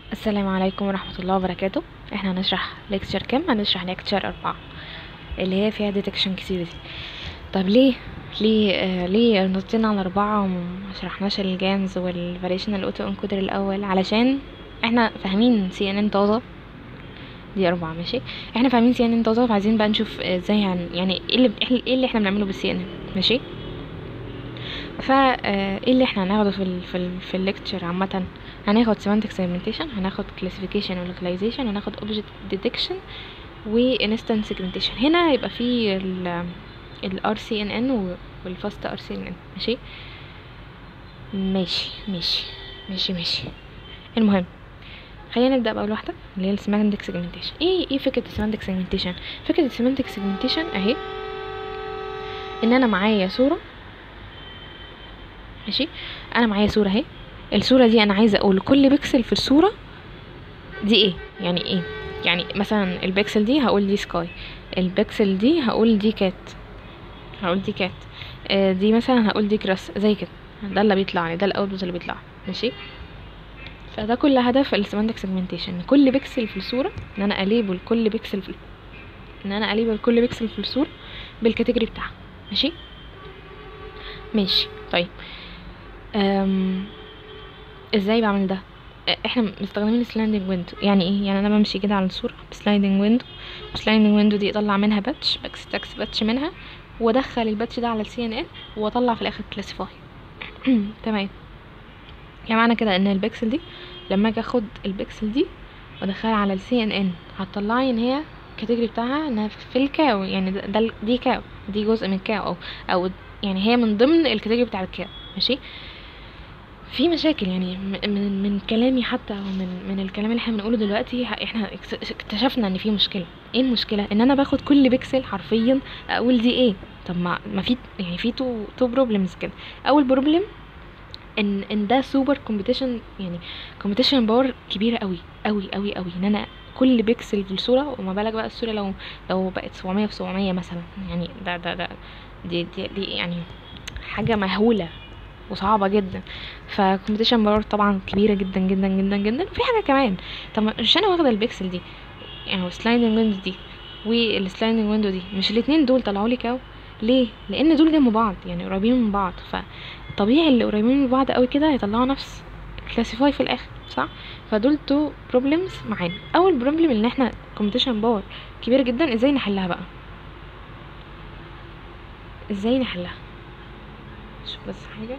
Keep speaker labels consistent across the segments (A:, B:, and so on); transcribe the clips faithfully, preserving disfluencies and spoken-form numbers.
A: السلام عليكم ورحمة الله وبركاته. احنا هنشرح ليكتشر كام؟ هنشرح ليكتشر أربعة اللي هي فيها ديتكشن كتير دي. طب ليه ليه آه ليه نطينا على أربعة ومشرحناش الجانز والفاريشنال اوتو انكودر الأول؟ علشان احنا فاهمين سي ان ان طازة، دي أربعة ماشي. احنا فاهمين سي ان ان طازة، فعايزين بقى نشوف ازاي هن يعني ايه اللي ايه اللي احنا بنعمله بالسي ان ان ماشي. فا آه، ايه اللي احنا هناخده في ال في ال في الليكتشر عامه؟ هناخد semantic segmentation، هناخد classification و localization، هناخد object detection و instance segmentation. هنا يبقى في ال ال آر سي إن إن و- والfast آر سي إن إن ماشي ماشي ماشي ماشي ماشي. المهم خلينا نبدأ بأول واحدة اللي هي ال semantic segmentation. ايه ايه فكرة ال semantic segmentation؟ فكرة ال semantic segmentation اهي، ان انا معايا صورة ماشي. انا معايا صورة اهي، الصورة دي انا عايزة اقول كل بيكسل في الصورة دي ايه. يعني ايه؟ يعني مثلا البيكسل دي هقول دي سكاي، البيكسل دي هقول دي كات، هقول دي كات، آه دي مثلا هقول دي جراس، زي كده. ده اللي بيطلع لي، ده الاوتبوت اللي بيطلع ماشي. فده كل هدف السيمانتك سيجمنتيشن، كل بيكسل في الصورة ان انا اليبل كل بيكسل في ان انا اليبل كل بيكسل في الصورة بالكاتيجوري بتاعها ماشي ماشي. طيب أم... ازاي بعمل ده؟ احنا مستخدمين سلايدنج ويندو. يعني ايه؟ يعني انا بمشي كده على الصوره بسلايدنج ويندو، سلايدنج ويندو دي اطلع منها باتش، بكستكس باتش منها وادخل الباتش ده على السي ان ان واطلع في الاخر كلاسيفاي. تمام. يعني معنى كده ان البكسل دي لما اجي اخد البكسل دي وادخلها على السي ان ان هتطلع لي ان هي الكاتيجوري بتاعها انها في الكاو. يعني ده, ده دي كاو، دي جزء من كاو، او او يعني هي من ضمن الكاتيجوري بتاع الكاو ماشي. في مشاكل يعني م- من من كلامي حتى، او من من الكلام اللي احنا بنقوله دلوقتي، ه- احنا اكس- اكتشفنا ان في مشكله. ايه المشكله؟ ان انا باخد كل بيكسل حرفيا اقول دي ايه. طب ما ما في يعني في تو تو بروبلمز كده. اول بروبلم ان ان ده سوبر كومبيتيشن، يعني كومبيتيشن باور كبيره قوي قوي قوي قوي، ان انا كل بيكسل في الصوره، وما بالك بقى الصوره لو لو بقت سبعمية في سبعمية مثلا. يعني ده ده ده دي دي, دي يعني حاجه مهوله وصعبة جدا. فكومبيتيشن باور طبعا كبيرة جدا جدا جدا جدا. في حاجة كمان، طب مش انا واخدة البيكسل دي يعني السلايدنج ويندو دي والسلايدنج ويندو دي، مش الاتنين دول طلعوا لي كاو؟ ليه؟ لان دول جنب بعض، يعني قريبين من بعض، فطبيعي اللي قريبين من بعض قوي كده هيطلعوا نفس كلاسيفاي في الاخر، صح؟ فدول تو بروبلمز معانا. اول بروبلم ان احنا كومبيتيشن باور كبيرة جدا، ازاي نحلها بقى؟ ازاي نحلها؟ شوف بس حاجة،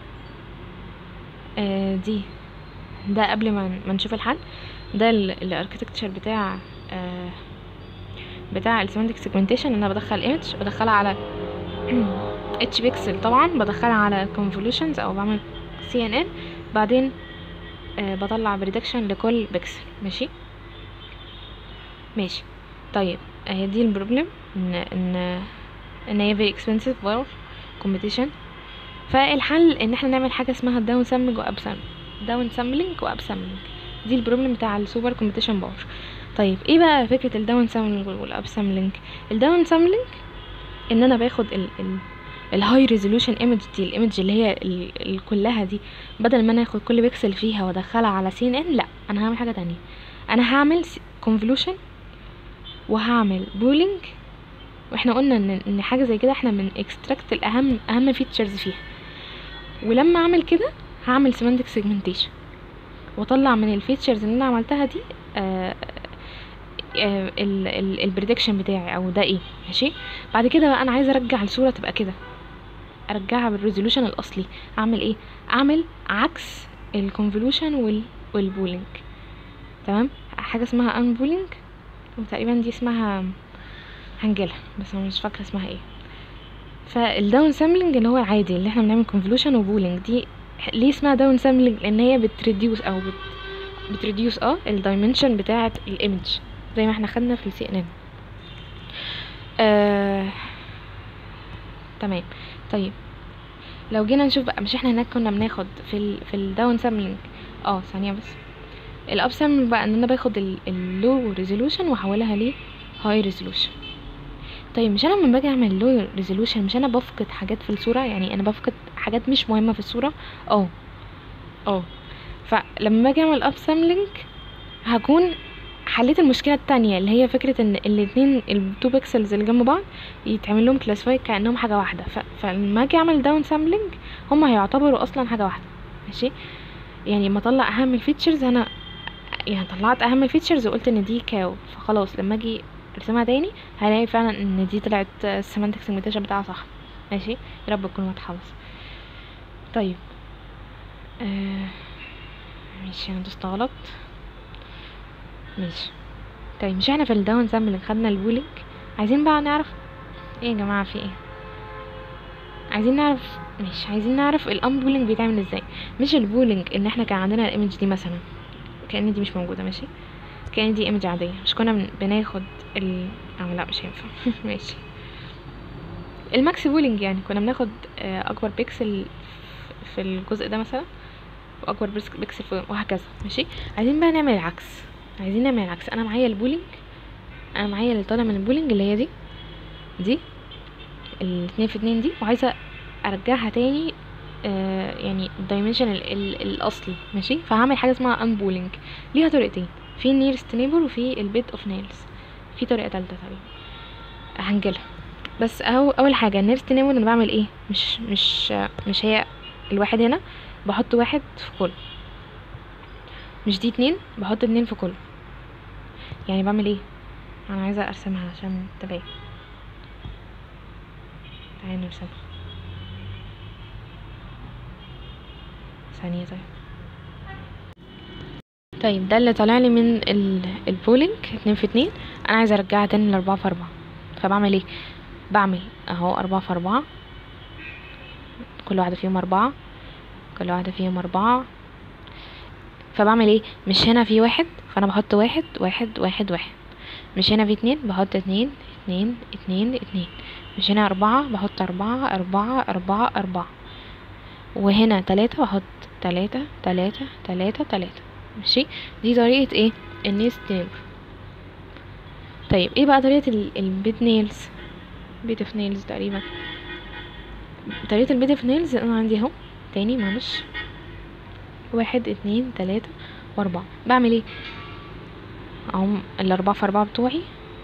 A: آه دي ده قبل ما ما نشوف الحل. ده الاركتكتشر بتاع آه بتاع السيمانتك سيجمنتيشن. انا بدخل ايمج بدخلها على اتش بيكسل، طبعا بدخلها على convolutions او بعمل سي ان ان، بعدين آه بطلع بريدكشن لكل بيكسل ماشي ماشي. طيب اهي دي البروبلم، ان ان ان هي very expensive for competition. فالحل ان احنا نعمل حاجه اسمها داون سامبلنج واب سامبلنج، داون سامبلنج واب سامبلنج. دي البروبلم بتاع السوبر كومبيتيشن باور. طيب ايه بقى فكره الداون سامبلنج والاب سامبلنج؟ الداون سامبلنج ان انا باخد ال ال الهاي ريزولوشن ايمج دي، الايمج اللي هي ال ال كلها دي، بدل ما انا اخد كل بيكسل فيها وادخلها على سي ان ان، لا انا هعمل حاجه تانية. انا هعمل كونفولوشن وهعمل بولينج. واحنا قلنا ان ان حاجه زي كده احنا من اكستراكت الاهم اهم فيتشرز فيها. ولما اعمل كده هعمل سيمانتك سيجمنتيشن واطلع من الفيتشرز اللي انا عملتها دي آه آه البريدكشن بتاعي او ده ايه ماشي. بعد كده بقى انا عايزه ارجع الصوره تبقى كده، ارجعها بالريزولوشن الاصلي. اعمل ايه؟ اعمل عكس الكونفولوشن وال والبولينج. تمام. حاجه اسمها ان بولينج، وتقريبا دي اسمها هنجلها بس انا مش فاكره اسمها ايه. فالداون سامبلنج اللي هو العادي اللي احنا بنعمل كونفولوشن وبولينج، دي ليه اسمها داون سامبلنج؟ لان هي بتريديوس او بت بتريديوس اه الدايمنشن بتاعه الايمج زي ما احنا خدنا في السي ان ان. آه... تمام. طيب لو جينا نشوف بقى، مش احنا هناك كنا بناخد في ال في الداون سامبلنج اه ثانيه بس، الاب سامبلنج بقى ان انا باخد اللو ريزولوشن واحولها ل هاي ريزولوشن. طيب مش انا لما باجي اعمل لو ريزولوشن مش انا بفقد حاجات في الصوره؟ يعني انا بفقد حاجات مش مهمه في الصوره. اه اه فلما باجي اعمل اب سامبلنج هكون حليت المشكله التانية اللي هي فكره ان الاتنين التو بيكسلز اللي جنب بعض يتعمل لهم كلاسيفاي كانهم حاجه واحده. ف... فلما اجي اعمل داون سامبلنج هما هيعتبروا اصلا حاجه واحده. ماشي، يعني لما اطلع اهم الفيتشرز انا يعني طلعت اهم الفيتشرز وقلت ان دي كاو، فخلاص لما اجي ارسمها تاني هلاقي فعلا ان دي طلعت السيمانتك سيجمنتيشن بتاعها صح. ماشي، يا رب تكون واضحه بس. طيب آه ماشي، انا دوست غلط. ماشي، طيب مش احنا في الداون سامبلنج خدنا البولينج؟ عايزين بقى نعرف ايه يا جماعه في ايه. عايزين نعرف مش عايزين نعرف الانبولينج بيتعمل ازاي. مش البولينج ان احنا كان عندنا الايمج دي مثلا كأن دي مش موجوده، ماشي، كأن دي ايمج عاديه، مش كنا بن- بناخد ال اه لا مش هينفع. ماشي، الماكس بولينج يعني كنا بناخد آه، اكبر بيكسل في الجزء ده مثلا واكبر بيكس- بيكسل في وهكذا. ماشي، عايزين بقى نعمل العكس. عايزين نعمل العكس. انا معايا البولينج، انا معايا اللي طالع من البولينج اللي هي دي دي الاتنين في اتنين دي، وعايزه ارجعها تاني آه يعني الدايمنشن ال ال الاصلي. ماشي، فهعمل حاجه اسمها انبولينج. ليها طريقتين، في نيرست نيبر وفي البيت اوف نيلز. في طريقه تالته تقريبا هنجيلها. بس اهو اول حاجه النيرست نيبر انا بعمل ايه؟ مش مش مش هي الواحد هنا بحط واحد في كل، مش دي اتنين بحط اتنين في كل. يعني بعمل ايه؟ انا عايزه ارسمها عشان تبين. تعالى نرسمها ثانيه. طيب طيب ده اللي طالع لي من البولينج اتنين في اتنين. انا عايزه ارجعها تاني لاربعة في اربعة. فبعمل ايه؟ بعمل اهو اربعة في اربعة، كل واحده فيهم اربعة، كل واحده فيهم اربعة. فبعمل ايه؟ مش هنا في واحد فانا بحط واحد واحد واحد واحد. مش هنا في اتنين بحط اتنين اتنين اتنين اتنين. مش هنا اربعة بحط اربعة اربعة اربعة اربعة. وهنا تلاتة بحط تلاتة تلاتة تلاتة تلاتة. ماشي، دي طريقة ايه؟ النيست نيبر. طيب ايه بقى طريقة البيت نيلز؟ بيت اوف نيلز تقريبا. طريقة البيت اوف نيلز انا عندي اهو تاني معلش واحد اتنين تلاتة واربعة. بعمل ايه؟ اهم الاربعة في اربعة بتوعي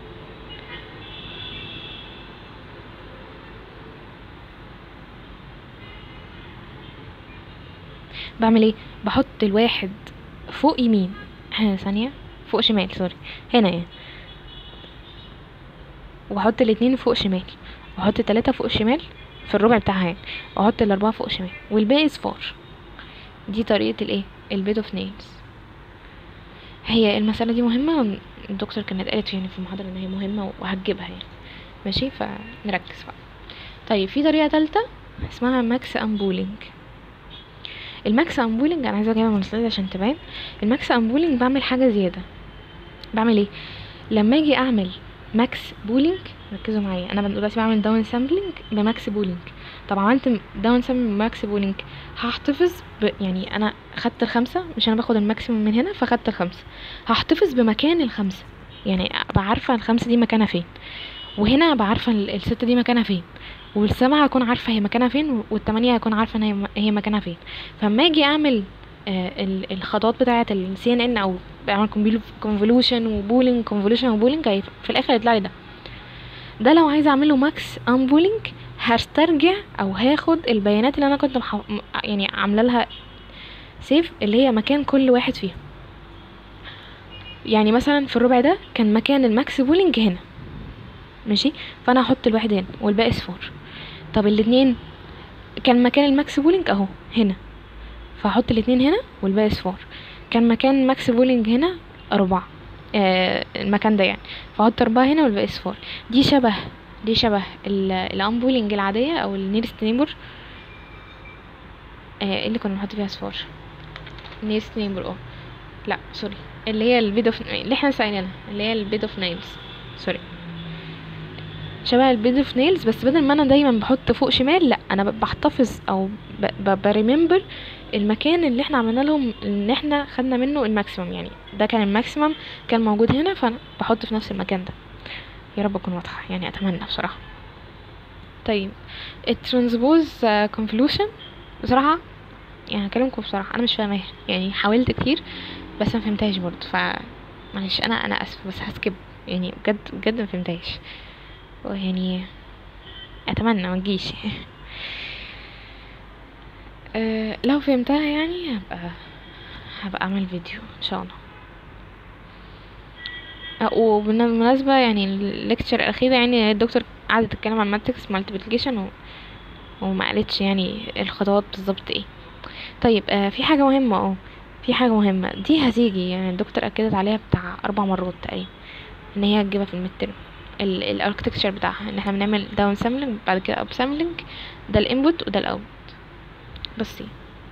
A: بعمل ايه؟ بحط الواحد فوق يمين ثانية فوق شمال سوري هنا يعني، وبحط الاتنين فوق شمال، واحط التلاتة فوق شمال في الربع بتاعها يعني، واحط الاربعة فوق شمال والباقي صفار. دي طريقة الايه؟ البيت اوف نيلز. هي المسألة دي مهمة، الدكتور كانت قالت يعني في المحاضرة ان هي مهمة وهتجيبها يعني. ماشي، فنركز بقى. طيب في طريقة تالتة اسمها ماكس امبولينج. الماكس امبولينج انا عايزة اجيبها من السلايد عشان تبان. الماكس امبولينج بعمل حاجة زيادة. بعمل ايه؟ لما اجي اعمل ماكس بولينج، ركزوا معايا، انا دلوقتي بعمل داون سامبلينج بماكس بولينج. طب عملت داون سامبلينج بماكس بولينج هحتفظ ب... يعني انا خدت الخمسة، مش انا باخد الماكسيموم من هنا فخدت الخمسة، هحتفظ بمكان الخمسة. يعني ابقى عارفة الخمسة دي مكانها فين، وهنا ابقى عارفة ال- الستة دي مكانها فين، والسبعة هكون عارفة هي مكانها فين، والتمانية هكون عارفة ان هي هي مكانها فين. فلما اجي اعمل آه ال- الخطوات بتاعة ال سي ان ان او بعمل convolution وبولينج convolution وبولينج في الاخر يطلع لي ده. ده لو عايزه اعمله ماكس انبولينج هسترجع او هاخد البيانات اللي انا كنت محو... م- يعني عامله لها سيف اللي هي مكان كل واحد فيهم. يعني مثلا في الربع ده كان مكان الماكس بولينج هنا، ماشي، فانا هحط الواحد هنا والباقي صفار. طب الاتنين كان مكان الماكس بولينج اهو هنا، فهحط الاتنين هنا والباقي صفار. كان مكان ماكس بولينج هنا اربعة، آه المكان ده يعني، فهحط اربعة هنا والباقي صفار. دي شبه دي شبه الانبولينج العادية او النيرست نيبر آه اللي كنا بنحط فيها صفار. نيرست نيبر اه لا سوري اللي هي البيد اوف اللي احنا سايلينها اللي هي البيد اوف نايلز سوري. شبه البيد اوف نيلز، بس بدل ما انا دايما بحط فوق شمال لا انا ب- بحتفظ او بريمبر المكان اللي احنا عملنا لهم ان احنا خدنا منه الماكسيمم. يعني ده كان الماكسيمم كان موجود هنا فانا بحط في نفس المكان ده. يا رب اكون واضحه يعني، اتمنى بصراحه. طيب الترانسبوز كونفولوشن بصراحه يعني هكلمكم بصراحه انا مش فاهماها، يعني حاولت كتير بس ما فهمتهاش برضه، ف معلش انا انا اسفه بس هسكب، يعني بجد بجد ما فهمتهاش، ويعني اتمنى ما تجيش. أه لو فهمتها يعني هبقى هبقى اعمل فيديو ان شاء الله. أه وبالمناسبة يعني الليكتشر الأخيرة يعني الدكتور قعدت تتكلم عن ماتريكس مالتيبليكيشن و... وما قالتش يعني الخطوات بالظبط ايه. طيب آه في حاجة مهمة اه في حاجة مهمة دي هتيجي، يعني الدكتور أكدت عليها بتاع أربع مرات تقريبا ان هي هتجيبها في المترم، الاركتكتشر بتاعها ان احنا بنعمل داون سامبلنج بعد كده اب سامبلنج، ده الانبوت وده الاوت بس.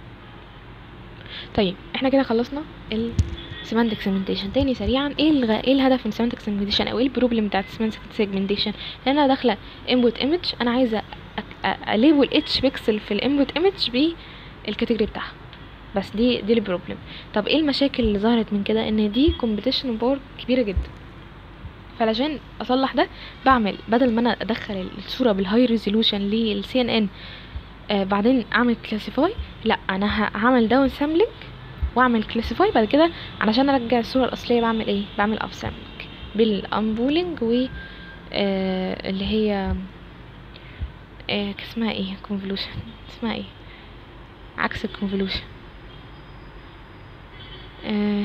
A: طيب احنا كده خلصنا السيمانتك سيجمنتيشن. تاني سريعا ايه الغ... ايه الهدف من السيمانتك سيجمنتيشن او ايه البروبلم بتاعت السيمانتك سيجمنتيشن؟ لان انا داخله انبوت ايمج، انا عايزه اليبل اتش بيكسل في الانبوت ايمج بالكاتيجوري بتاعها بس. دي دي البروبلم. طب ايه المشاكل اللي ظهرت من كده؟ ان دي كومبيتيشن باور كبيره جدا، فعلشان اصلح ده بعمل بدل ما انا ادخل الصوره بالهاي ريزولوشن للسي ان ان آه بعدين اعمل كلاسيفاي، لا انا هعمل داون سامبلنج واعمل كلاسيفاي بعد كده علشان ارجع الصوره الاصليه. بعمل ايه؟ بعمل اب سامبلنج بالانبولينج و آه اللي هي آه اسمها ايه كونفولوشن، اسمها ايه عكس الكونفولوشن آه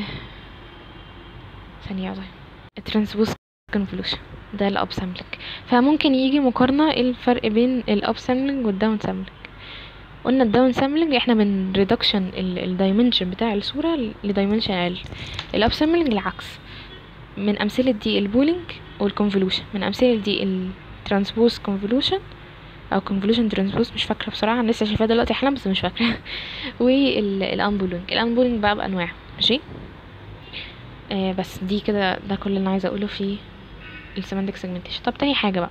A: ثانيه طيب الترانسبوز كونفولوشن، ده الاب سامبلنج. فممكن يجي مقارنه ايه الفرق بين الاب سامبلنج والداون سامبلنج. قلنا الداون سامبلنج احنا من ريدكشن الدايمنشن بتاع الصوره لدايمنشن اقل، الاب سامبلنج العكس. من امثله دي البولينج والكونفولوشن، من امثله دي الترانسبوز كونفولوشن او كونفولوشن ترانسبوز مش فاكره بصراحه، انا لسه شايفاها دلوقتي حالا بس مش فاكره. والانبولينج، الانبولينج بقى بانواع ماشي. آه بس دي كده ده كل اللي انا عايزه اقوله في السيمانتك سيجمنتيشن. طب تاني حاجه بقى،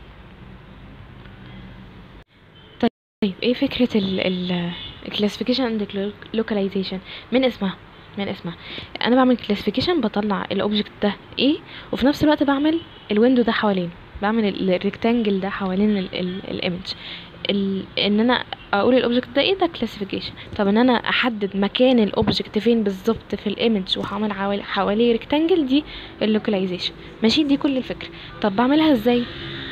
A: طيب ايه فكره ال الكلاسيفيكيشن اند لوكاليزيشن؟ من اسمها من اسمها انا بعمل كلاسيفيكيشن، بطلع الاوبجكت ده ايه وفي نفس الوقت بعمل الويندو ده حوالين، بعمل الريكتانجل ده حوالين الايمج. ان انا اقول الاوبجكت ده ايه، ده كلاسيفيكيشن. طب ان انا احدد مكان الاوبجكت فين بالظبط في الايمج وهعمل حوالي حواليه ريكتانجل، دي اللوكاليزيشن ماشي. دي كل الفكره. طب بعملها ازاي؟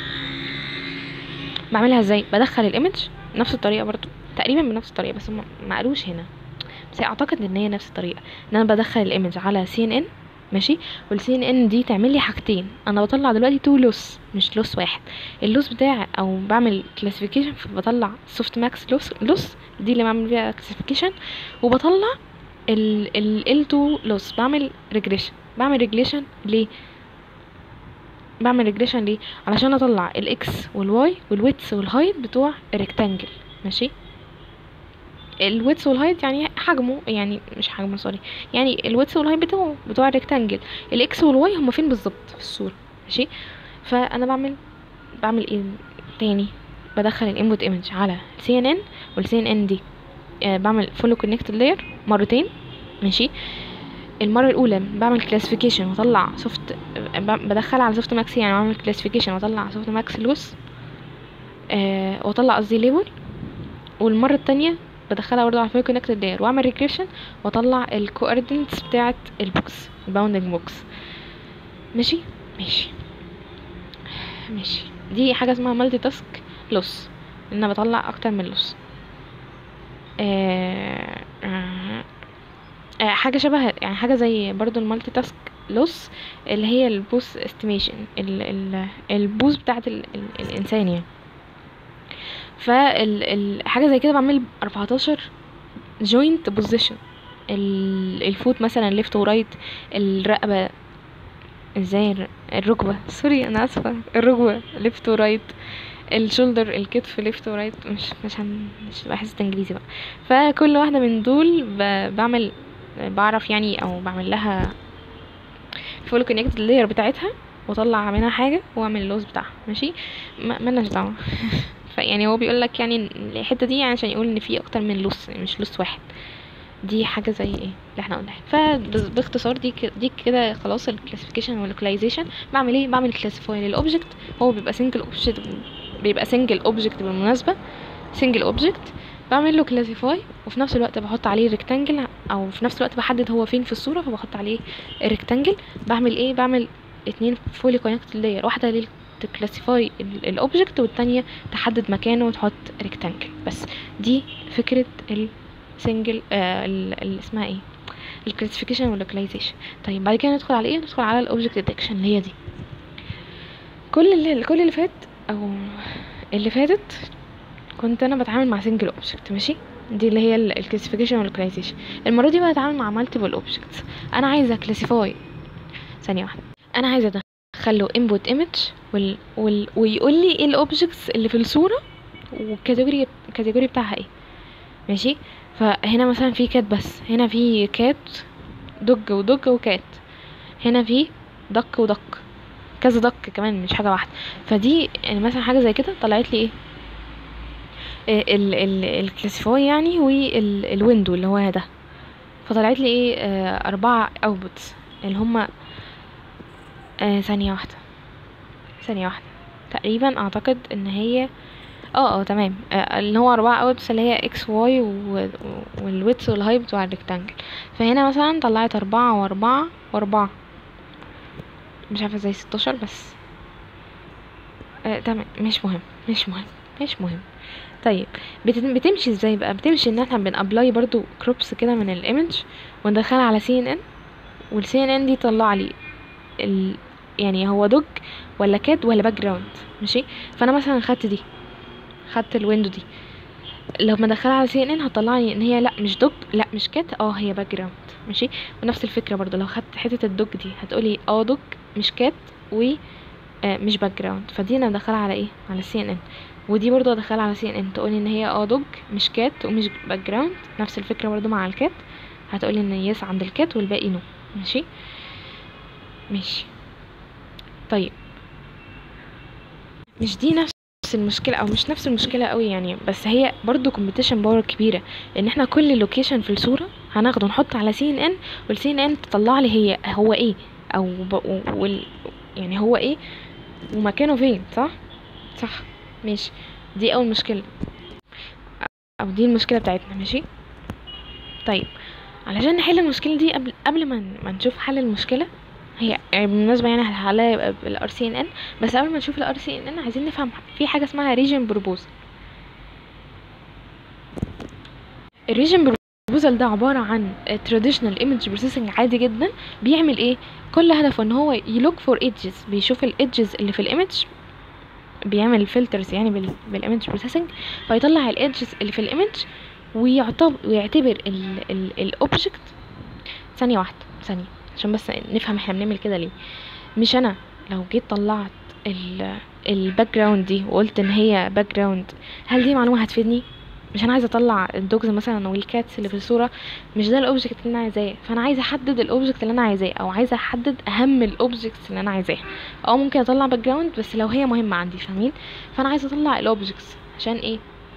A: بعملها ازاي بدخل الايمج نفس الطريقه برضو تقريبا بنفس الطريقه بس ما قالوش هنا، بس اعتقد ان هي نفس الطريقه. ان انا بدخل الايمج على سي ان ان ماشي، والسي ان ان دي تعمل لي حاجتين. انا بطلع دلوقتي تو لوس مش لوس واحد، اللوس بتاع او بعمل كلاسيفيكيشن فبطلع سوفت ماكس لوس لوس دي اللي بعمل بيها كلاسيفيكيشن، وبطلع ال ال ال تو لوس بعمل ريجريشن. بعمل ريجريشن ليه بعمل ريجريشن ليه علشان اطلع الاكس والواي والويتس والهايت بتوع الريكتانجل ماشي. الويتس والهايت يعني حجمه، يعني مش حجمه سوري، يعني الويتس والهايت بتوعه بتوع الريكتانجل. الاكس والواي هما فين بالظبط في الصوره ماشي. فانا بعمل بعمل ايه تاني؟ بدخل الانبوت ايمج على السي ان ان، والسي ان ان دي آه بعمل فولو كونكتد لاير مرتين ماشي. المره الاولى بعمل كلاسيفيكيشن واطلع سوفت، بدخلها على سوفت ماكس، يعني بعمل كلاسيفيكيشن واطلع سوفت ماكس لوس آه واطلع قصدي ليبل. والمره التانية بدخلها برضه على فولو كونكتد لاير واعمل ريجريشن واطلع الكوردينتس بتاعه البوكس الباوندنج بوكس ماشي ماشي ماشي. دي حاجه اسمها مالتي تاسك لوس، ان انا بطلع اكتر من لوس. آه آه آه حاجه شبه يعني حاجه زي برضو المالتي تاسك لوس اللي هي البوس استيميشن، البوس بتاعه ال ال الانسان يعني. فالحاجه زي كده بعمل أربعتاشر جوينت بوزيشن، الفوت مثلا ليفت ورايت، الرقبه ازاي الركبه سوري انا اسفه الركبه ليفت ورايت، الشولدر الكتف ليفت ورايت، مش مش هن... مش بحس انجليزي بقى. فكل واحده من دول ب... بعمل بعرف يعني او بعمل لها فول كونكت اللاير بتاعتها واطلع منها حاجه واعمل اللوز بتاعها ماشي. ما مالناش دعوه. فيعني هو بيقول لك يعني الحته دي يعني عشان يقول ان في اكتر من لوس مش لوس واحد. دي حاجه زي ايه اللي احنا قلناها. فباختصار دي ك... دي كده خلاص الكلاسيفيكيشن واللوكاليزيشن. بعمل ايه؟ بعمل كلاسيفاي للاوبجكت، هو بيبقى سنجل اوبجكت، بيبقى سنجل اوبجكت بالمناسبه، سنجل اوبجكت بعمل له كلاسيفاي، وفي نفس الوقت بحط عليه ريكتانجل، او في نفس الوقت بحدد هو فين في الصوره فبحط عليه الريكتانجل. بعمل ايه؟ بعمل اتنين فولي كونكتد لاير، واحده لل تكلاسيفاي الاوبجكت والتانية تحدد مكانه وتحط ريكتانجل. بس دي فكره السنجل آه ال اسمها ايه، الكلاسيفيكيشن واللوكاليزيشن. طيب بعد كده ندخل على ايه؟ ندخل على الاوبجكت ديتكشن اللي هي دي. كل اللي كل اللي فات او اللي فاتت كنت انا بتعامل مع سنجل اوبجكت، ماشي، دي اللي هي الكلاسيفيكيشن واللوكاليزيشن. المره دي بقى اتعامل مع مالتيبل اوبجكتس. انا عايزه كلاسيفاي، ثانيه واحده، انا عايزه ادخل له انبوت ايمج وال... وال... ويقول لي ايه الاوبجكتس اللي في الصوره والكاتيجوري الكاتيجوري بتاعها ايه، ماشي. فهنا مثلا في كات، بس هنا في كات دج ودج وكات، هنا في دك ودك، كذا دك كمان مش حاجه واحده. فدي يعني مثلا حاجه زي كده طلعت لي ايه، ال ال الكلاسيفاي يعني والويندو اللي هو ده. فطلعت لي ايه، آه اربعه اوتبوتس اللي هما آه ثانيه واحده ثانيه واحده تقريبا اعتقد ان هي اه اه تمام، آه اللي هو اربعه اوتبوتس اللي هي اكس واي والويدث والهايت بتوع الريكتانجل. فهنا مثلا طلعت اربعه واربعه واربعه، مش عارفه زي ستاشر بس آه تمام، مش مهم مش مهم مش مهم. طيب بتمشي ازاي بقى؟ بتمشي ان احنا بنابلاي برضو كروبس كده من الايمج وندخلها على سي ان ان، والسي ان ان دي طلع لي ال... يعني هو دوج ولا كات ولا باك جراوند، ماشي. فانا مثلا خدت دي، خدت الويندو دي، لو ما دخلها على سي ان ان هتطلع لي ان هي لا مش دوج لا مش كات، اه هي باك جراوند، ماشي. ونفس الفكره برضو لو خدت حته الدوج دي هتقولي اه دوج مش كات و آه مش باك جراوند. فدي انا بدخلها على ايه، على سي ان ان. ودي برضو ادخلها على سي ان ان تقولي ان هي اه دوج مش كات ومش باك جراوند. نفس الفكره برضو مع الكات، هتقولي ان يس عند الكات والباقي نو، ماشي ماشي. طيب مش دي نفس المشكله او مش نفس المشكله قوي يعني، بس هي برضو كومبيتيشن باور كبيره، ان احنا كل لوكيشن في الصوره هناخده نحط على سي ان ان، والسي ان ان تطلع لي هي هو ايه او ب... وال... يعني هو ايه ومكانه فين، صح صح ماشي. دي اول مشكله او دي المشكله بتاعتنا، ماشي. طيب علشان نحل المشكله دي قبل قبل ما ما نشوف حل المشكله، هي يعني بالمناسبه يعني هنحلها يبقى بالار سي ان ان، بس قبل ما نشوف الار سي ان ان عايزين نفهم في حاجه اسمها ريجن بروبوزل. الريجن بروبوزل ده عباره عن تراديشنال ايمج بروسيسنج عادي جدا. بيعمل ايه؟ كل هدفه ان هو يلوك فور ايدجز، بيشوف الايدجز اللي في الايمج، بيعمل فلترز يعني بالايمج بروسيسنج، فيطلع الايدجز اللي في الايمج ويعتبر ويعتبر الاوبجكت. ثانيه واحده ثانيه عشان بس نفهم احنا بنعمل كده ليه. مش انا لو جيت طلعت الباك جراوند دي وقلت ان هي باك جراوند، هل دي معلومه هتفيدني؟ مش انا عايزه اطلع الدوجز مثلا والكاتس اللي في الصوره، مش ده الاوبجكت اللي انا عايزاه. فانا عايزه احدد الاوبجكت اللي انا عايزاه، او عايزه احدد اهم الاوبجكتس اللي انا عايزاها. او ممكن اطلع باك جراوند بس لو هي مهمه عندي، فاهمين؟ فانا عايزه اطلع الاوبجكتس عشان ايه؟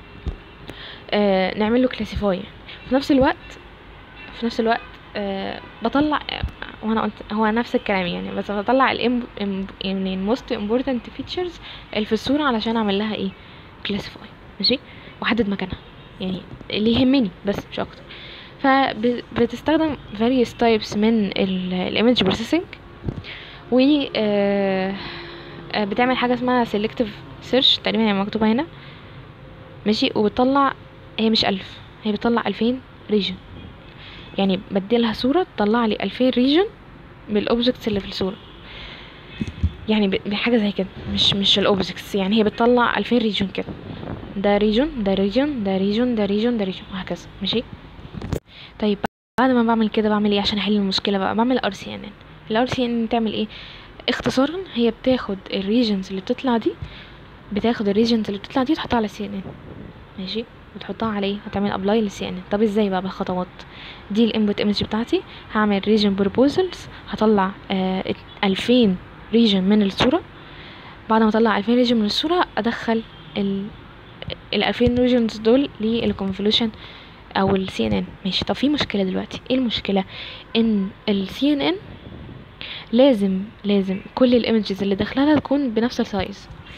A: آه نعمل له كلاسيفاي. في نفس الوقت في نفس الوقت آه بطلع، وانا قلت هو نفس الكلام يعني، بس بطلع الام يعني الموست امبورتنت فيتشرز اللي في الصوره علشان اعمل لها ايه، كلاسيفاي، ماشي، واحدد مكانها يعني اللي يهمني بس مش اكتر. فبتستخدم various types من الايمج بروسيسنج، و آه بتعمل حاجه اسمها selective search تقريبا هي مكتوبه هنا، ماشي. وبتطلع، هي مش الف، هي بتطلع الفين ريجن، يعني بديلها صوره تطلع لي الفين ريجن بالاوبجكتس اللي في الصوره، يعني بحاجه زي كده، مش مش الاوبجكتس يعني، هي بتطلع الفين ريجن كده، ده ريجن ده ريجن ده ريجن ده ريجن ده ريجن وهكذا، ماشي. طيب بعد ما بعمل كده بعمل ايه عشان احل المشكله بقى؟ بعمل ار سي ان ان. الار سي ان ان تعمل ايه؟ اختصارا هي بتاخد الريجنز اللي بتطلع دي بتاخد الريجنز اللي بتطلع دي تحطها على السي ان ان، ماشي، وتحطها على ايه؟ هتعمل ابلاي للسي ان ان. طب ازاي بقى بالخطوات دي؟ الانبوت ايمج بتاعتي هعمل ريجن بروبوزلز، هطلع آه الفين ريجن من الصوره. بعد ما اطلع الفين ريجن من الصوره ادخل ال الالفين ريجنز دول للكونفولوشن او السي ان ان، ماشي. طب في مشكله دلوقتي، ايه المشكله؟ ان السي ان ان لازم لازم كل الايمجز اللي داخلها تكون بنفس السايز.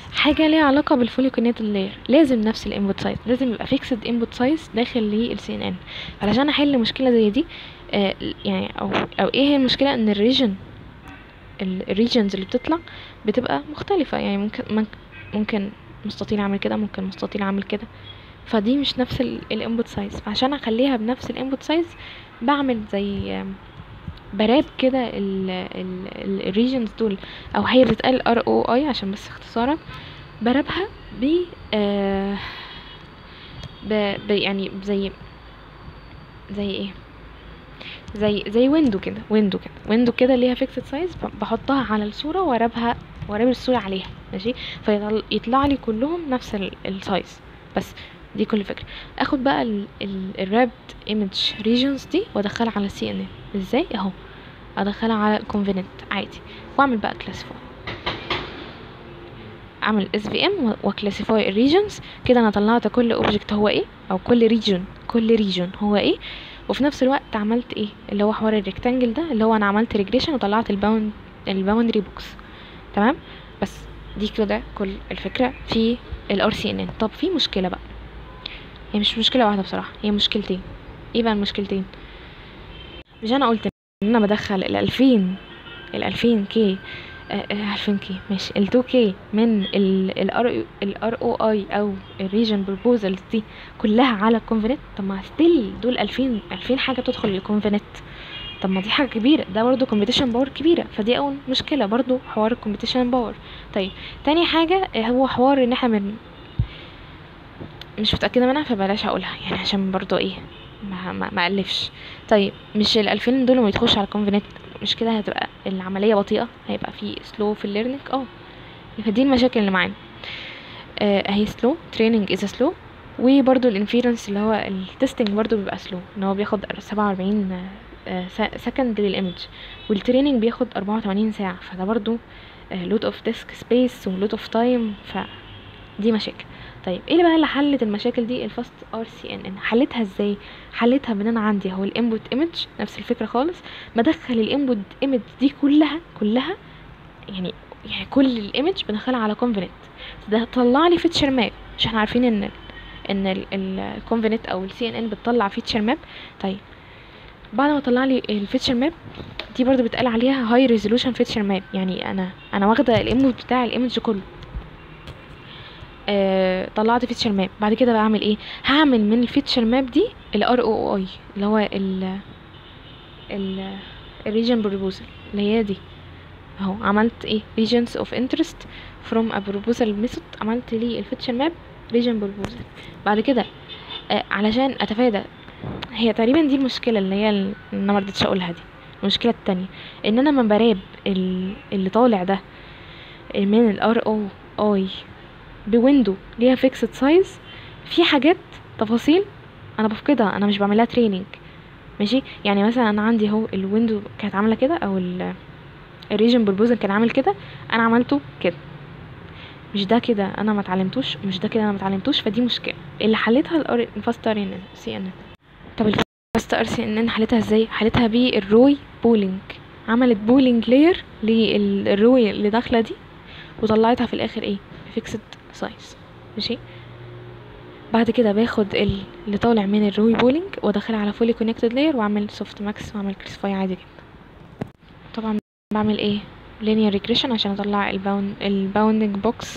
A: حاجه ليها علاقه بالفولي كونكتد لاير لازم نفس الانبوت سايز، لازم يبقى فيكسد انبوت سايز داخل للسي ان ان. علشان احل مشكله زي دي آه يعني او او ايه هي المشكله، ان الريجن الريجنز اللي بتطلع بتبقى مختلفه، يعني ممكن ممكن مستطيل عامل كده، ممكن مستطيل عامل كده، فدي مش نفس الانبوت سايز. فعشان اخليها بنفس الانبوت سايز بعمل زي براب كده الريجنز دول، او هي بتتقال ار او اي عشان بس اختصارا، برابها ب آه ب ب يعني زي زي ايه زي زي ويندو كده ويندو كده ويندو كده ليها فيكسد سايز، بحطها على الصوره وارابها واراب الصوره عليها ماشي، فيطلع لي كلهم نفس السايز. بس دي كل فكره. اخد بقى الرابد ايمج ريجنز دي وادخلها على السي ان ان. ازاي؟ اهو ادخلها على الكونفيننت عادي واعمل بقى كلاسيفاي، اعمل اس في ام وكلاسيفاي الريجنز كده. انا طلعت كل اوبجكت هو ايه، او كل ريجن كل ريجن هو ايه، وفي نفس الوقت عملت ايه اللي هو حوار الريكتانجل ده، اللي هو انا عملت ريجريشن وطلعت الباوند الباوندري بوكس. تمام، بس دي كده كل الفكره في الار سي ان ان. طب في مشكله بقى، هي مش مشكله واحده بصراحه، هي مشكلتين. ايه بقى المشكلتين؟ مش انا قلت ان انا بدخل الالفين الالفين كي الفين كي ماشي التو كي من الار الار او اي او الريجن بروبوزلز دي كلها على الكونفينت؟ طب ما ستيل دول الفين الفين حاجه تدخل للكونفينت، طب ما دي حاجه كبيره، ده برضو كومبيتيشن باور كبيره، فدي اول مشكله برضو حوار الكومبيتيشن باور. طيب تاني حاجه هو حوار ان احنا من مش متاكده منها فبلاش اقولها يعني عشان برضو ايه ما ما, ما الفش. طيب مش الالفين دول ما يدخلش على الكونفينت، مش كده هتبقى العمليه بطيئه، هيبقى في سلو في الليرنينج. اه فدي المشاكل اللي معانا. آه هي سلو تريننج از سلو، وبرده الانفيرنس اللي هو التستنج برده بيبقى سلو، ان هو بياخد سبعة واربعين سكند للايمج، والتريننج بياخد اربعة وتمانين ساعه، فده برده لود اوف ديسك سبيس ولود اوف تايم، فدي مشاكل. طيب ايه اللي بقى اللي حلت المشاكل دي؟ الفاست ار سي ان ان. حلتها ازاي؟ حلتها بان انا عندي اهو الانبوت ايمج نفس الفكره خالص، بدخل الانبوت ايمج دي كلها كلها يعني يعني كل الايمج بدخلها على كونفيننت، ده طلع لي فيتشر ماب. مش احنا عارفين ان ان الكونفيننت او السي ان ان بتطلع فيتشر ماب؟ طيب بعد ما طلع لي الفيتشر ماب دي برضو بتقال عليها هاي ريزولوشن فيتشر ماب، يعني انا انا واخده الانبوت بتاع الايمج كله، آه طلعت فيتشر ماب. بعد كده بعمل ايه؟ هعمل من الفيتشر ماب دي الار او اي اللي هو ال ال الريجن بروبوزل اللي هي دي اهو. عملت ايه؟ regions of interest from a proposal method، عملت لي الفيتشر ماب region proposal. بعد كده آه علشان اتفادى، هي تقريبا دي المشكله اللي هي اللي انا مرضتش اقولها دي. المشكله التانية ان انا لما براب اللي طالع ده من الار او اي بويندو ليها فيكسد سايز، في حاجات تفاصيل انا بفقدها، انا مش بعملها تريننج ماشي. يعني مثلا انا عندي اهو الويندو كانت عامله كده، او الريجن بروبوزل كان عامل كده، انا عملته كده، مش ده كده انا ما اتعلمتوش، مش ده كده انا ما اتعلمتوش، فدي مشكله اللي حلتها الفاست ار ان سي ان. طب الفاست ار سي ان حلتها ازاي؟ حلتها بالروي بولينج، عملت بولينج لاير للروي اللي داخله دي وطلعتها في الاخر ايه؟ فيكسد سايز ماشي. بعد كده باخد اللي طالع من الروي بولينج وادخلها على فولي كونكتد لاير واعمل سوفت ماكس واعمل كلاسيفاي عادي جدا. طبعا بعمل ايه؟ linear regression عشان اطلع الباوند الباوندنج بوكس.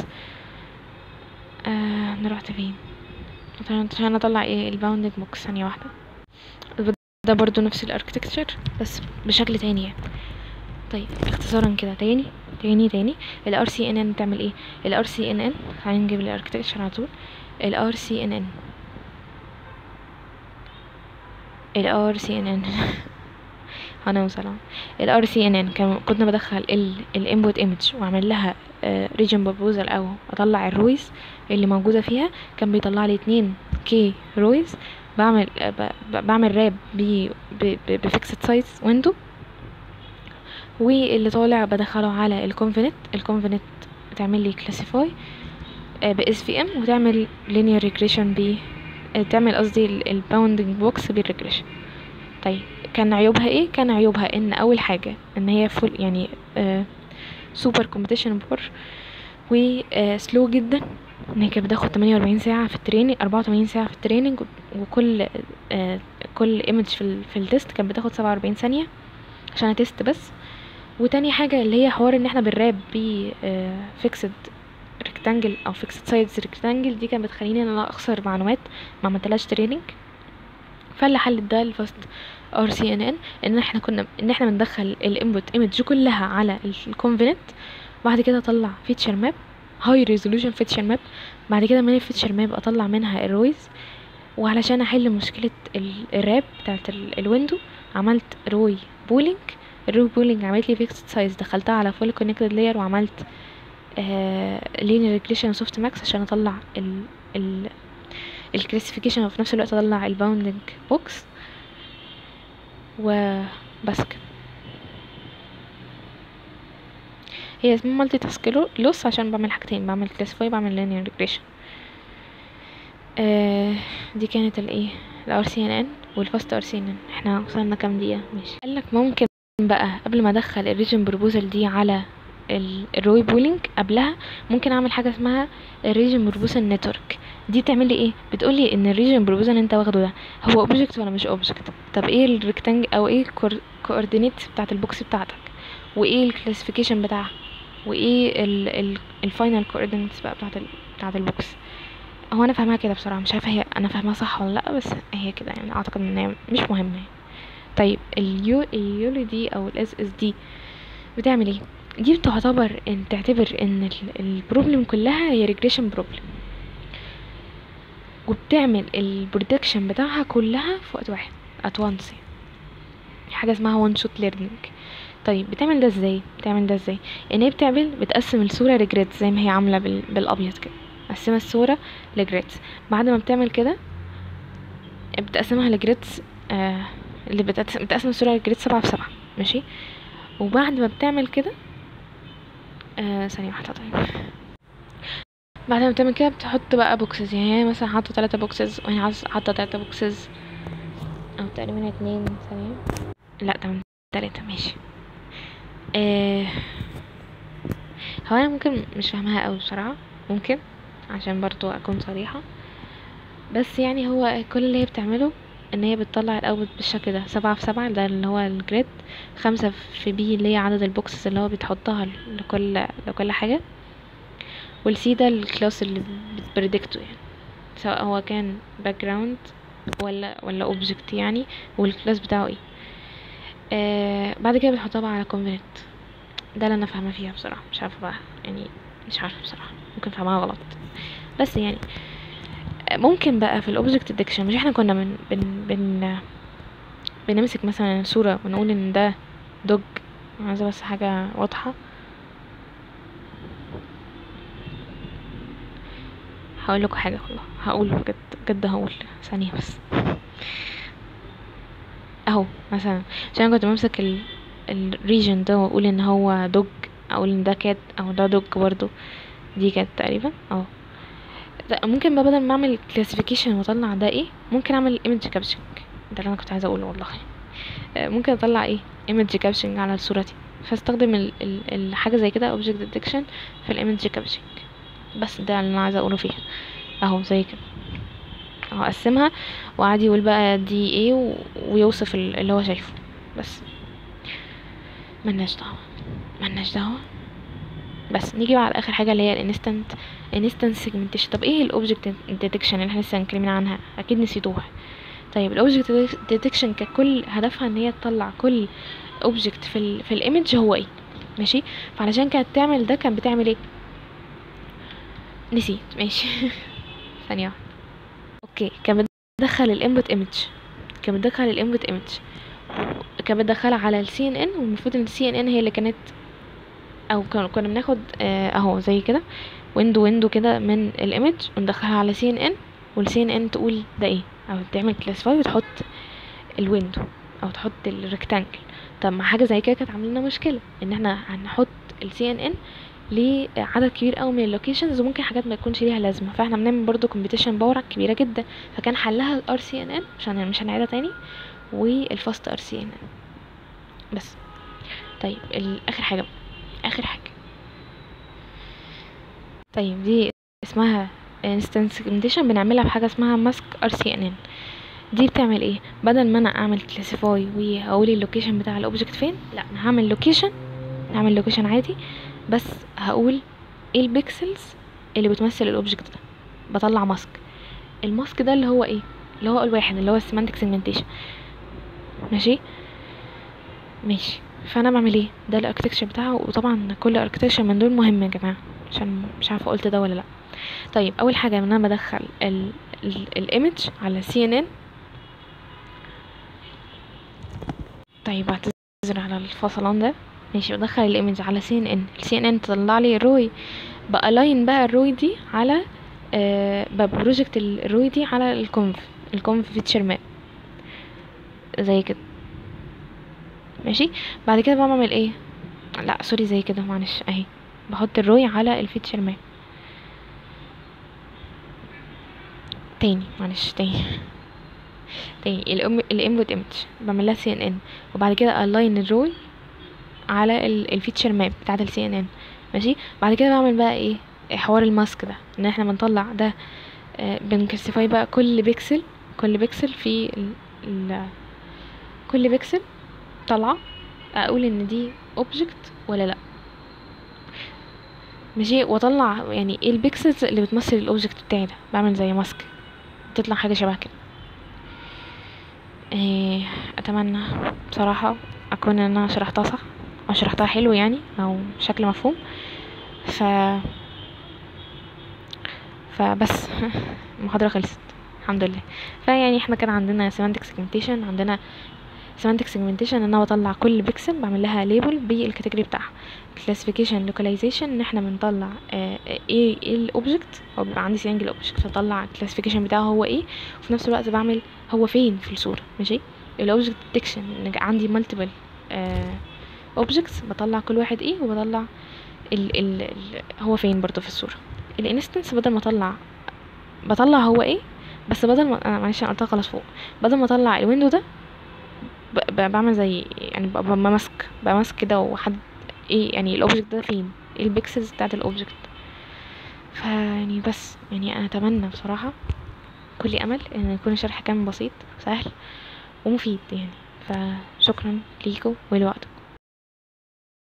A: آه انا رحت فين؟ عشان اطلع ايه الباوندنج بوكس. ثانيه واحده، ده برضو نفس الاركتكتشر بس بشكل تاني يعني. طيب اختصارا كده تاني تاني تاني الار سي ان ان بتعمل ايه؟ الار سي ان ان خلينا نجيب الاركتكتشر على طول. الار سي ان ان الار سي ان ان انا وسلام. الار سي ان ان كنا بدخل الانبوت ايمج واعمل لها ريجن بروبوزل او اطلع الرويز اللي موجوده فيها، كان بيطلع لي اتنين كي رويز، بعمل بعمل راب بفيكسد سايز ويندو، واللي طالع بدخله على الكونفيننت. الكونفيننت بتعمل لي كلاسيفاي باس في ام وتعمل لينير ريجريشن ب تعمل قصدي الباوندنج بوكس بالريجريشن. طيب كان عيوبها ايه؟ كان عيوبها ان اول حاجه ان هي فول يعني آه سوبر كومبيتيشن بور، وسلو جدا، ان هي كانت بتاخد تمانية واربعين ساعه في التريننج، اربعة وتمانين ساعه في التريننج، وكل آه كل ايمج في ال في التست كانت بتاخد سبعة واربعين ثانيه عشان تيست بس. وتاني حاجه اللي هي حوار ان احنا بنراب ب فيكسد ريكتانجل او فيكسد سايدز ريكتانجل، دي كانت بتخليني ان انا اخسر معلومات ما عملتلهاش تريننج. فاللي حلت ده الفاست ار سي ان ان، ان احنا كنا ان احنا بندخل الانبوت ايمج كلها على الكونفيننت، بعد كده اطلع فيتشر ماب، هاي ريزولوشن فيتشر ماب، بعد كده من الفيتشر ماب اطلع منها الرويز. وعلشان احل مشكله الراب بتاعت الويندو عملت روي بولينج. الروي بولينج عملت لي فيكسد سايز، دخلتها على فول كونكتد لاير، وعملت لينير ريجريشن سوفت ماكس عشان اطلع ال ال الكلاسيفيكيشن، وفي نفس الوقت اطلع الباوندنج بوكس. وبس كده. هي اسمها مالتي تاسك لوس عشان بعمل حاجتين، بعمل كلاسيفاي، بعمل لينير ريجريشن. آه دي كانت الايه الار سي ان ان والفاست ار سي ان ان. احنا وصلنا كام دقيقه؟ ماشي. قالك ممكن بقى قبل ما ادخل الريجن بروبوزال دي على الروي بولينج، قبلها ممكن اعمل حاجه اسمها الريجن بروبوزال نتورك. دي بتعمل لي ايه؟ بتقول لي ان الريجن بروبوزال انت واخده ده هو اوبجكت ولا مش اوبجكت، طب ايه الريكتانج او ايه الكوردينيت بتاعه البوكس بتاعتك، وايه الكلاسيفيكيشن بتاعها، وايه الفاينل كوردينيتس بقى بتاعه بتاعه البوكس. هو انا فاهمها كده بصراحه، مش عارفه هي انا فاهمها صح ولا لا، بس هي كده يعني، اعتقد ان هي مش مهمه يعني. طيب اليو اليولي دي او الاس اس دي بتعمل ايه؟ دي بتعتبر ان تعتبر ان البروبلم كلها هي ريجريشن بروبلم، وبتعمل البرودكشن بتاعها كلها في وقت واحد at once، يعني حاجه اسمها وان شوت ليرنينج. طيب بتعمل ده ازاي؟ بتعمل ده ازاي ان هي بتعمل بتقسم الصوره لجريدز زي ما هي عامله بال... بالابيض كده، مقسمه الصوره لجريدز. بعد ما بتعمل كده بتقسمها لجريدز، آه اللي بتقسم, بتقسم الصوره لجريدز سبعة في سبعة، ماشي. وبعد ما بتعمل كده آه ثانيه واحده. طيب بعد ما بتعمل كده بتحط بقى بوكسز، يعني هي مثلا حاطه تلاتة بوكسز وهي حاطه تلاتة بوكسز، او تقريبا اتنين. ثانيه، لا تمام تلاتة، ماشي. آه هو انا ممكن مش فاهمها قوي بصراحه، ممكن عشان برضو اكون صريحه، بس يعني هو كل اللي هي بتعمله ان هي بتطلع الاوت بالشكل ده، سبعة في سبعة ده اللي هو الجريد، خمسة في بي اللي هي عدد البوكسز اللي هو بتحطها لكل لكل حاجه، والسي ده الكلاس اللي بتبريدكته، يعني سواء هو كان باك جراوند ولا ولا اوبجكت يعني، والكلاس بتاعه ايه. آه بعد كده بتحطها بقى على كونفيننت. ده اللي انا فاهمه فيها بصراحه، مش عارفه بقى يعني، مش عارفه بصراحه، ممكن فاهمها غلط، بس يعني ممكن بقى في الاوبجكت ديتكشن، مش احنا كنا بن بن بن بنمسك مثلا صوره ونقول ان ده دوج. عايزه بس حاجه واضحه، هقول لكم حاجه والله، هقول بجد بجد هقول ثانيه بس. اهو مثلا عشان كنت بمسك ال الريجن ده واقول ان هو دوج، اقول ان ده كات او ده دوج برضو، دي كات تقريبا. اه ممكن بقى بدل ما اعمل كلاسيفيكيشن واطلع ده ايه، ممكن اعمل ايمج كابشنج. ده اللي انا كنت عايزه اقوله والله. ممكن اطلع ايه ايمج كابشنج على الصوره دي، فاستخدم ال ال الحاجه زي كده اوبجكت ديتكشن في الايمج كابشنج. بس ده اللي انا عايزه اقوله فيها، اهو زي كده اهو اقسمها وعادي يقول بقى دي ايه و... ويوصف اللي هو شايفه. بس ملناش دعوه ملناش دعوه بس نيجي بقى على اخر حاجه اللي هي الانستنت انستنس سيجمنتيشن. طب ايه الاوبجكت ديتكشن اللي احنا لسه متكلمين عنها؟ اكيد نسيتوها. طيب الاوبجكت ديتكشن ككل هدفها ان هي تطلع كل اوبجكت في ال في الايمج هو ايه، ماشي. فعلشان كانت تعمل ده كانت بتعمل ايه؟ نسيت، ماشي. ثانيه واحده. اوكي، كانت بتدخل الانبوت ايمج كانت بتدخل الانبوت ايمج كانت بتدخلها على السي ان ان، والمفروض ان السي ان ان هي اللي كانت، او كنا بناخد اهو زي كده ويندو ويندو كده من الايمج وندخلها على سي ان ان، والسي ان ان تقول ده ايه، او تعمل كلاسيفاي وتحط الويندو او تحط الريكتانجل. طب ما حاجه زي كده كانت عامله لنا مشكله، ان احنا هنحط السي ان ان لعدد كبير قوي من اللوكيشنز، وممكن حاجات ما تكونش ليها لازمه، فاحنا بنعمل برضو كومبيتيشن باور كبيره جدا. فكان حلها الار سي ان ان، عشان مش هنعيدها تاني، والفاست ار سي ان ان بس. طيب اخر حاجه بقى. اخر حاجه طيب دي اسمها instance segmentation، بنعملها بحاجه اسمها ماسك ار سي ان ان. دي بتعمل ايه؟ بدل ما انا اعمل كلاسيفاي واقول اللوكيشن بتاع الاوبجكت فين، لا انا هعمل لوكيشن، هعمل لوكيشن عادي، بس هقول ايه البيكسلز اللي بتمثل الاوبجكت ده، بطلع ماسك. الماسك ده اللي هو ايه؟ اللي هو الواحد اللي هو السيمانتك سيجمنتيشن. ماشي ماشي فانا بعمل ايه؟ ده الاركتكتشر بتاعه. وطبعا كل اركتكتشر من دول مهم يا جماعه، عشان مش عارفه قلت ده ولا لا. طيب اول حاجه ان انا بدخل الايمج على سي ان ان. طيب اعتذر على الفصلان ده. ماشي، بدخل الايمج على سي ان ان، السي ان ان تطلع لي روي، بالاين بقى الروي دي على آه ببروجكت الروي دي على الكونف الكونف فيتشر ماب زي كده. ماشي، بعد كده بقى بعمل ايه؟ لا سوري، زي كده معلش اهي، بحط الروي على الفيتشر ماب. تاني معلش تاني تاني الانبوت ايمج بعمل لها سي ان ان، وبعد كده الاين الروي على الفيتشر ماب بتاعه السي ان ان. ماشي، بعد كده بعمل بقى ايه؟ حوار الماسك ده، ان احنا بنطلع ده آه بنكلاسيفاي بقى كل بيكسل، كل بيكسل في ال ال كل بيكسل طالعه اقول ان دي اوبجكت ولا لا. ماشي، واطلع يعني ايه البيكسلز اللي بتمثل الاوبجكت بتاعي ده، بعمل زي ماسك، تطلع حاجه شبه كده. إيه، اتمنى بصراحه اكون ان انا شرحتها صح او شرحتها حلو يعني، او بشكل مفهوم. ف فبس المحاضره خلصت الحمد لله. فيعني احنا كان عندنا semantic segmentation، عندنا semantic segmentation ان انا بطلع كل بيكسل بعمل لها ليبل بالكاتيجوري بتاعها. classification localization ان احنا بنطلع اه ايه ايه الاوبجكت، او بيبقى عندي سنجل اوبجكت فاطلع classification بتاعه هو ايه، وفي نفس الوقت بعمل هو فين في الصوره. ماشي، الاوبجكت detection ان عندي multiple اه objects بطلع كل واحد ايه، وبطلع ال ال ال هو فين برضو في الصوره. الانستنس بدل ما اطلع بطلع هو ايه، بس بدل ما انا معلش انا قلتها خلاص فوق، بدل ما اطلع الويندو ده ب- ب- بعمل زي يعني ب- بمسك بمسك كده وحد ايه يعني الاوبجكت ده فين، ايه البيكسلز بتاعت الاوبجكت. فيعني بس يعني انا اتمنى بصراحة كل امل ان يكون الشرح كان بسيط سهل ومفيد يعني. فشكرا ليكم ولوقتكم.